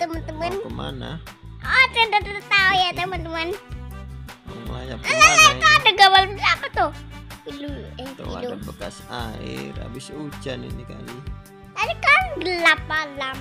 teman-teman. Mau kemana? Oh, tidak tahu ya teman-teman. Mau melayap Alah, kemana itu ada gambar apa tuh? Tuh ada bekas air. Habis hujan ini kali. Tadi kan gelap malam.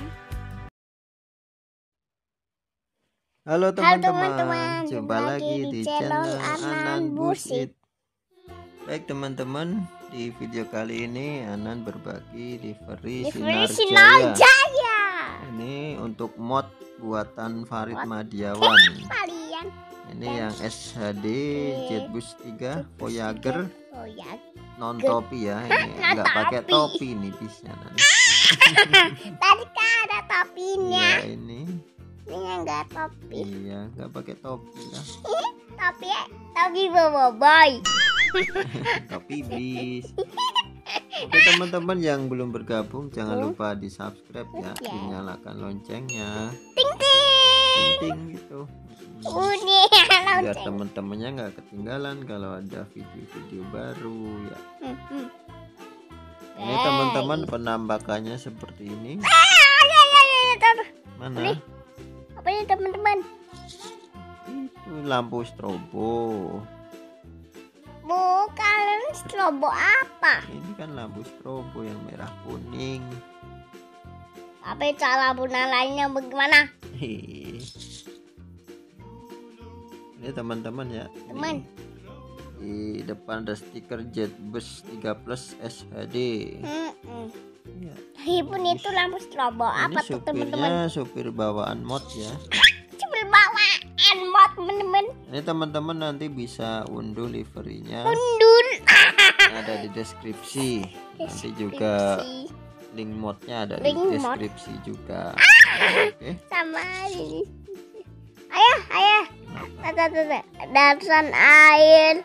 Halo teman-teman, teman-teman, jumpa lagi di channel Anan Busit. Baik teman-teman, di video kali ini Anan berbagi livery Sinar Jaya. Ini untuk mod buatan Farid Madiawan. Ini yang SHD Jetbus 3 Voyager non topi ya. Ini enggak pakai topi nih bisnya nanti. Tadi kan ada topinya. Iya ini Enggak topi. Iya, enggak pakai topi lah. Topi boboiboy. Topi bis. Oke teman-teman yang belum bergabung jangan lupa di subscribe ya, dinyalakan loncengnya, Ting ting. ting gitu. Biar teman-temannya nggak ketinggalan kalau ada video-video baru ya. Ini teman-teman penampakannya seperti ini. Mana? Apa ini teman-teman? Itu lampu strobo. Bukan strobo apa? Ini kan lampu strobo yang merah kuning. Tapi cara lampu lainnya bagaimana? Ini teman-teman ya. Teman. Di depan ada stiker Jetbus 3 Plus SHD. Ya. Pun itu lampu strobo apa tuh teman-teman? Supir bawaan mod ya. Supir bawaan mod teman-teman. Ini teman-teman nanti bisa unduh liverynya. Unduh. Ada di deskripsi. Nanti juga link modnya ada di deskripsi juga. Oke. Sama ini. Ayah. Dasar air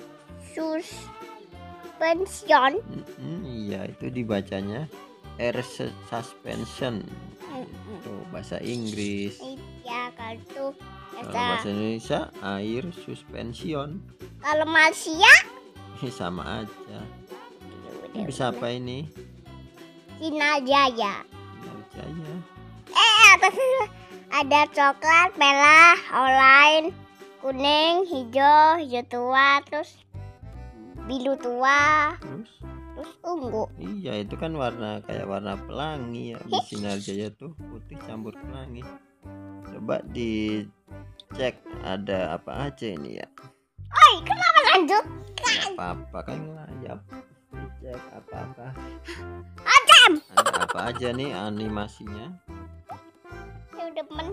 suspension. Iya itu dibacanya air suspension. Itu bahasa Inggris. Iya kalau bahasa Indonesia air suspension. Kalau Malaysia sama aja. Ini bisa apa ini? Sinar Jaya. Sinar Jaya. Atasnya ada coklat, merah, oranye, kuning, hijau tua, terus biru tua, terus ungu. Iya itu kan warna kayak warna pelangi ya. Di Sinar Jaya tuh putih campur pelangi. Coba dicek ada apa aja ini ya. Oi, kenapa lanjut? Apa-apa kan layap. Dicek apa-apa. Adam. Ada apa aja nih animasinya? Ya udah temen.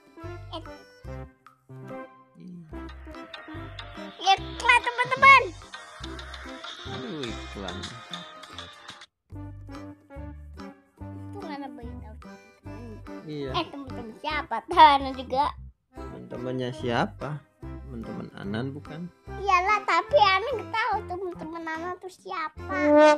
Ya iklan teman-teman. Aduh iklan. Itu mana beritahu? Iya. Teman-teman siapa? Tahu juga. Teman-temannya siapa? Teman-teman Anan bukan? Iyalah, tapi Anan nggak tahu teman-teman Anan tuh siapa.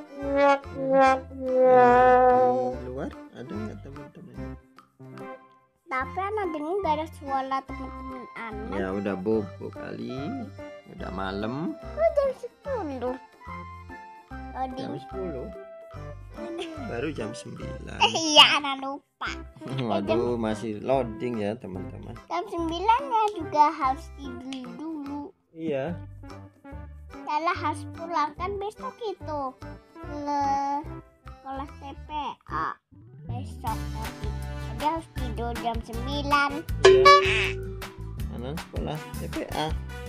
Di luar ada nggak teman-teman? Tapi Anan dengar nggak ada suara teman-teman Anan. Ya udah bobo kali. Udah malam. Jam 10. Jam 10. Baru jam 9. Iya, Anan lupa. Waduh, masih loading ya teman-teman. Jam 9 ya juga harus tidur dulu. Iya. Salah harus pulang kan besok itu sekolah TPA besok nanti. Jadi harus tidur jam 9. Iya. Anan sekolah TPA.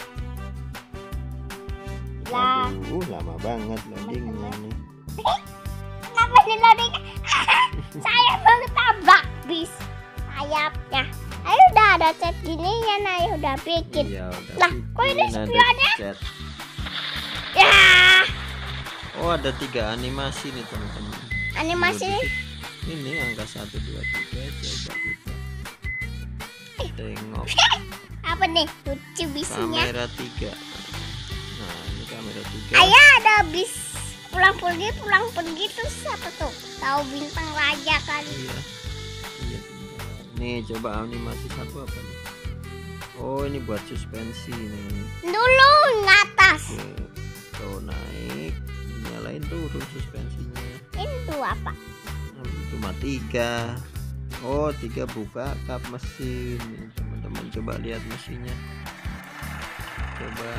Lah. Waduh, lama banget loadingnya nih. Kenapa nih loading? Saya baru tabrak bis sayapnya. Ayo udah ada chat gini ya, Ayo udah bikin. Iya, udah Lah, bikin. kok ini Ada spionnya? chat. Ya. Oh, ada 3 animasi nih teman-teman. Animasi Ini angka 1 2 3 coba kita tengok. apa nih? Lucu bisinya. Kamera 3. Nah, ini kamera 3. Ayah ada bis pulang pergi terus apa tuh? Tahu bintang raja kali. Iya. Iya. Nih coba animasi satu apa nih? Oh, ini buat suspensi nih. Dulu ngatas. Oke. Tuh naik, nyalain turun suspensinya. Ini tuh apa? Cuma 3. Oh, 3 buka kap mesin. Teman-teman coba lihat mesinnya. Coba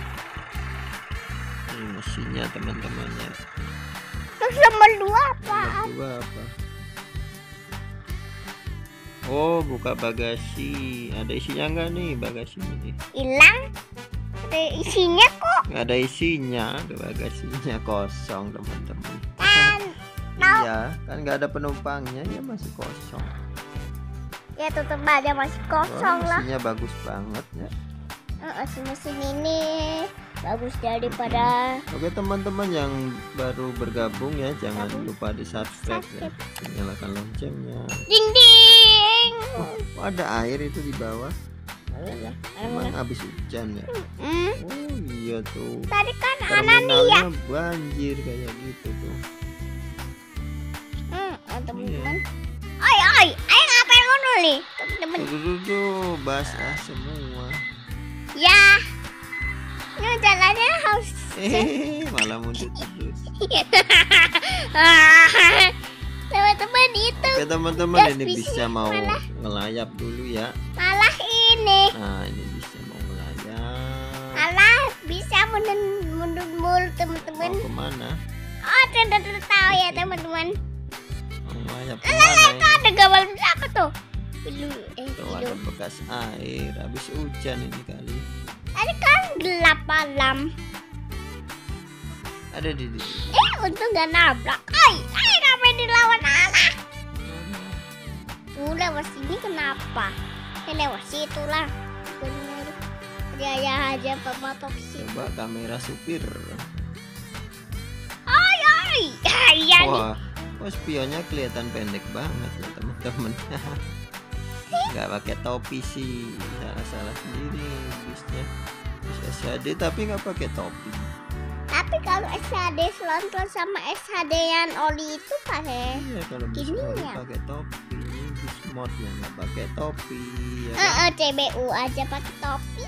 ini mesinnya teman-teman ya. Terus nomor 2 apa? Nomor 2 apa? Oh, buka bagasi. Ada isinya enggak nih bagasinya nih? Hilang. Ada isinya kok. Nggak ada isinya, bagasinya kosong teman-teman. Kan Iya, kan nggak ada penumpangnya, ya masih kosong. ya tetap aja masih kosong Wah, lah. mesinnya bagus banget ya. Mesin ini bagus daripada Oke teman-teman yang baru bergabung ya, jangan lupa di subscribe ya. Nyalakan loncengnya. ding ding. Oh, ada air itu di bawah. Emang habis hujan ya? Oh iya tuh. Tadi kan anak nih ya. Terminalnya banjir kayak gitu tuh. Teman-teman. Ay, ngapain ngono nih, teman-teman? Tuh, basah semua. Ya. Ini jalannya harus Malah mundur terus. teman-teman itu. Oke teman-teman, ini bisa mau ngelayap dulu ya. Malah ini. Nah, ini bisa mau ngelayap. Malah bisa mundur teman-teman. Mau kemana? Oh, tidak tahu ya teman-teman. Mau ngelayap kemana ini? Ada gambar apa tuh? Tuh ada bekas air. Habis hujan ini kali. Tadi kan gelap malam. Ada di Untung gak nabrak. Ay, ngapain dilawan anak? Lewat sini kenapa? Lewat situ lah. Bener. Dia aja pematok sih. Coba kamera supir. Ay. Wah, spionnya kelihatan pendek banget ya teman-teman. Nggak pakai topi sih, salah sendiri bisnya. Bis SHD tapi nggak pakai topi. Tapi kalau SHD selonton sama SHD yang oli itu pakai. Iya, kalau bis Gini oli ya? pakai topi, bis mod yang nggak pakai topi. Ya kan? CBU aja pakai topi.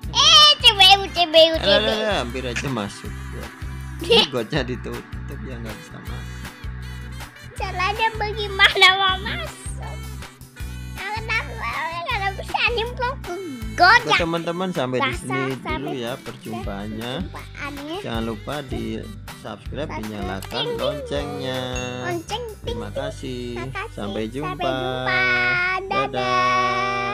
CBU. Alah, hampir aja masuk. Gotnya ditutup ya nggak bisa masuk. Caranya bagaimana mau masuk? Kenapa bisa nyemplung ke got Oke ya? teman-teman, sampai di sini Sampai dulu ya perjumpaannya. Perjumpaannya. Jangan lupa di subscribe, dinyalakan loncengnya. Lonceng. Terima kasih. Terima kasih. Sampai jumpa. Sampai jumpa. Dadah.